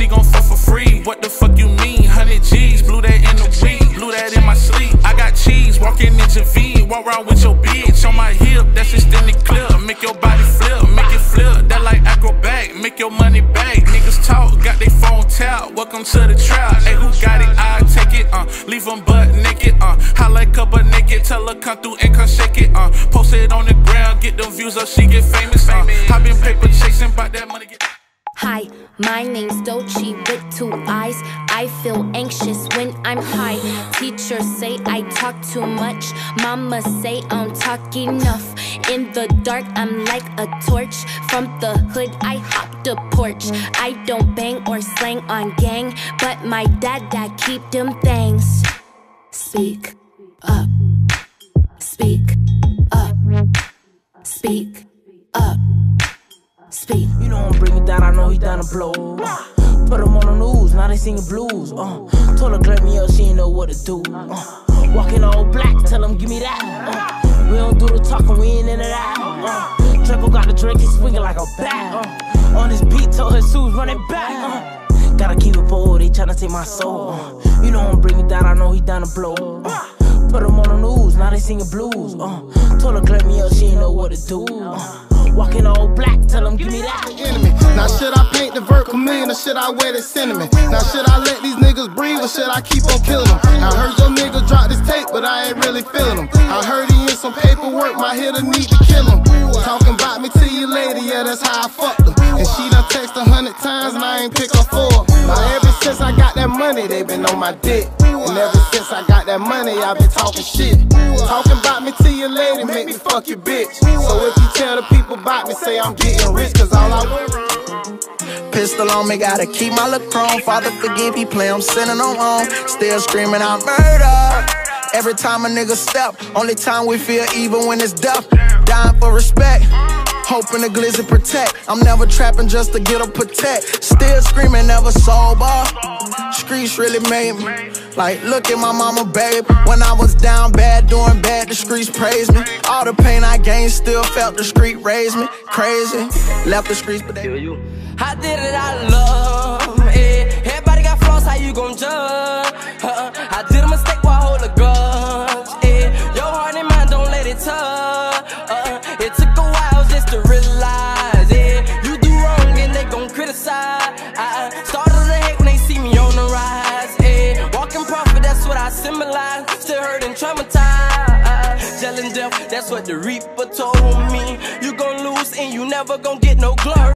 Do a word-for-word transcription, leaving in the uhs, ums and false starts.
she gon' fuck for free. What the fuck you mean? Hundred G's, blew that in the weed, blew that in my sleep. I got cheese, walking into V, walk around with your bitch on my hip. That's extended clip, make your body flip, make it flip. That like acrobat, make your money back. Niggas talk, got they phone tap. Welcome to the trap. Hey, who got it? I take it. Uh, leave them butt naked. Uh, holla cup butt naked. Tell her come through and come shake it. Uh, post it on the ground, get them views up, she get famous. Uh, I been paper chasing, bout that money get. Hi, my name's Doechii with two eyes. I feel anxious when I'm high. Teachers say I talk too much. Mama say I don't talk enough. In the dark, I'm like a torch. From the hood, I hop the porch. I don't bang or slang on gang, but my dad, dad keep them things. Speak up. Speak up. Speak up. Speak. You know I'm bringing down, I know he down to blow. Put him on the news, now they singing blues. Uh, told her clear me up, she ain't know what to do. Uh, walking all black, tell him give me that. Uh, we don't do the talking, we ain't into that. Uh, Draco got the drink, he swinging like a bat. Uh, on his beat, told her shoes running back. Uh, gotta keep it bold, they tryna take my soul. Uh, you know I'm bringing down, I know he down to blow. Uh, put him on the news, now they singing blues. Uh, told her clear me up, she ain't know what to do. Uh, Walking all black, tell them give me that. Enemy. Now should I paint the vert chameleon or should I wear the cinnamon? Now should I let these niggas breathe or should I keep on killing them? I heard your nigga drop this tape, but I ain't really feeling him. I heard he in some paperwork, my hitter need to kill him. Talking about me to your lady, yeah, that's how I fucked her. And she done text a hundred times and I ain't pick up for her. Now ever since I got that money, they been on my dick. And ever since I got that money, I been talking shit. Talking about me to your lady, make me fuck your bitch. So if you tell the people about me, say I'm getting rich, cause all I want. Pistol on me, gotta keep my look chrome. Father forgive, he play, I'm sitting on home. Still screaming out murder. Every time a nigga step, only time we feel even when it's death. Dying for respect, hoping the glizzy protect. I'm never trapping just to get a protect. Still screaming, never sober. Streets really made me. Like, look at my mama, babe. When I was down bad, doing bad, the streets praised me. All the pain I gained, still felt the street raise me. Crazy, left the streets, but they I did it, I love it. Everybody got flaws, how you gon' judge? Uh-uh. I did a mistake while I hold a grudge. Yeah. Your heart and mind, don't let it touch. Uh-uh. It took a while just to realize, yeah. You do wrong and they gon' criticize. I started to hate when they see me on the rise. Yeah. Walking prophet, that's what I symbolize. Still hurt and traumatized. Gelling death, that's what the Reaper told me. You gon' lose and you never gon' get no glory.